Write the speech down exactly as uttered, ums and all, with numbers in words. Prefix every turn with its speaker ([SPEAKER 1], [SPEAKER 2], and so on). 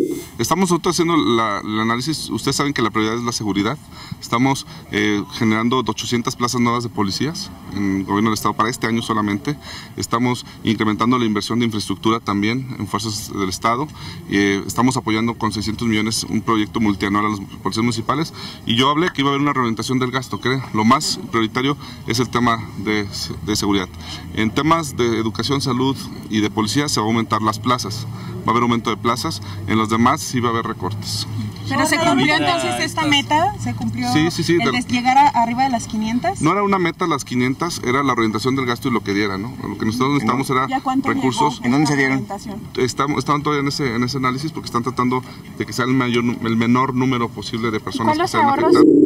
[SPEAKER 1] Estamos nosotros haciendo la, el análisis. Ustedes saben que la prioridad es la seguridad. Estamos eh, generando ochocientas plazas nuevas de policías en el gobierno del estado para este año solamente. Estamos incrementando la inversión de infraestructura también en fuerzas del estado. Eh, estamos apoyando con seiscientos millones un proyecto multianual a las policías municipales. Y yo hablé que iba a haber una reorientación del gasto, que lo más prioritario es el tema de, de seguridad. En temas de educación, salud y de policía se va a aumentar las plazas. Va a haber aumento de plazas. En los demás sí va a haber recortes.
[SPEAKER 2] ¿Pero se cumplió entonces esta meta? ¿Se cumplió
[SPEAKER 1] sí, sí, sí,
[SPEAKER 2] el de llegar a, arriba de las quinientas?
[SPEAKER 1] No era una meta las quinientas, era la orientación del gasto y lo que diera, ¿no? Lo que nosotros necesitamos era recursos.
[SPEAKER 3] ¿En dónde se dieron?
[SPEAKER 1] Estamos, estaban todavía en ese, en ese análisis porque están tratando de que sea el, mayor, el menor número posible de personas que sean afectadas.